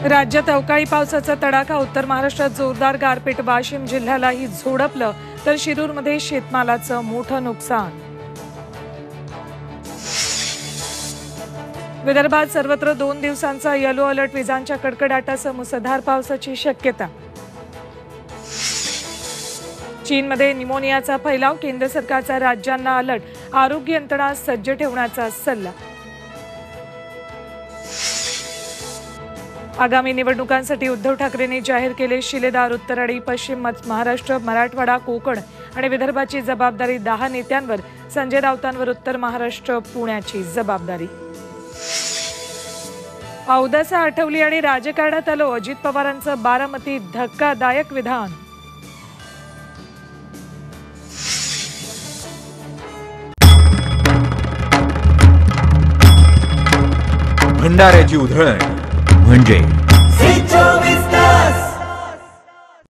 राज्यात अवकाळी पावसाचा तडाखा. उत्तर महाराष्ट्रात जोरदार गारपीट. वाशिम जिल्ह्यालाही झोडपलं तर शिरूरमध्ये शेतमालाचं मोठं नुकसान. विदर्भात सर्वत्र 2 दिवसांचा येलो अलर्ट. विजांच्या कडकडाटासह मुसळधार पावसाची शक्यता. चीनमध्ये निमोनियाचा फैलाव. केंद्र सरकारचा राज्यांना अलर्ट. आरोग्य यंत्रणा सज्ज ठेवण्याचा सल्ला. आगामी निवडणुकांसाठी उद्धव ठाकरेंनी जाहीर केले शिलेदार. उत्तर आणि पश्चिम महाराष्ट्र, मराठवाडा, कोकण आणि विदर्भाची जबाबदारी 10 नेत्यांवर. संजय राऊतांवर उत्तर महाराष्ट्र, पुण्याची जबाबदारी. औदासा आठवली आणि राजकारणात आलो. अजित पवारांचं बारामतीत धक्कादायक विधान. भंडाऱ्याची उधळण म्हणजे